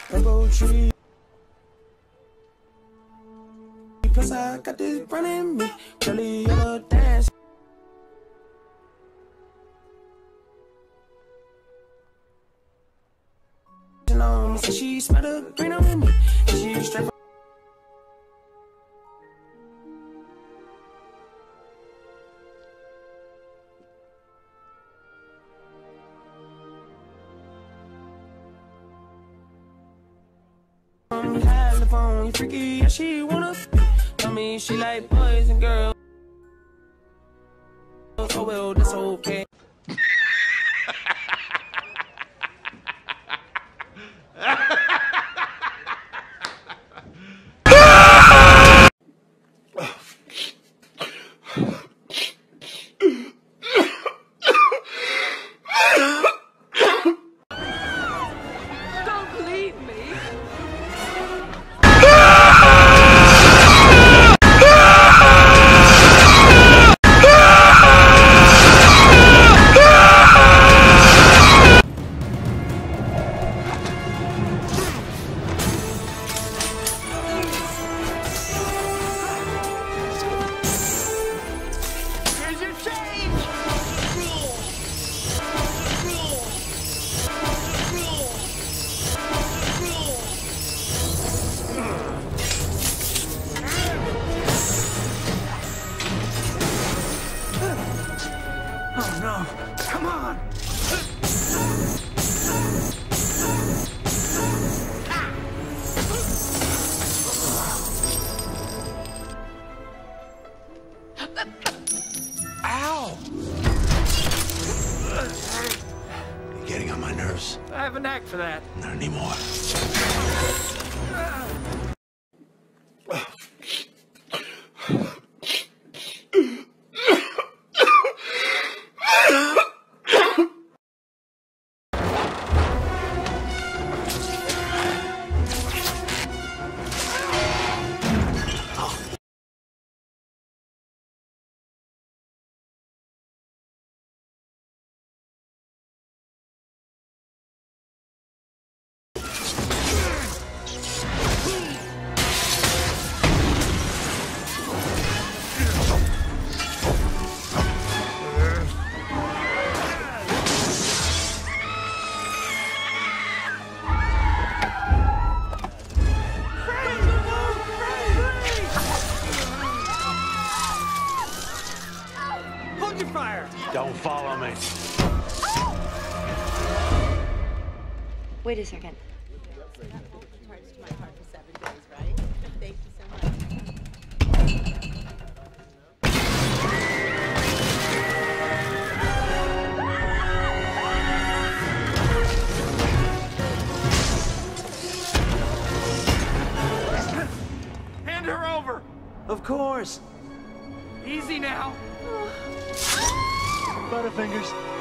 Rainbow tree. Plus I got this running me. Curly yellow dance. On me, so she smelled the green on me. She straight from California, freaky, yeah, she wanna tell me she like boys and girls. Oh well, that's okay. Don't believe me. Here's your change. Oh no, come on! Ow! You're getting on my nerves. I have a knack for that. Not anymore. Hold your fire. Don't follow me. Wait a second. Charged to my car for 7 days, right? Thank you so much. Hand her over. Of course! Easy now. Butterfingers.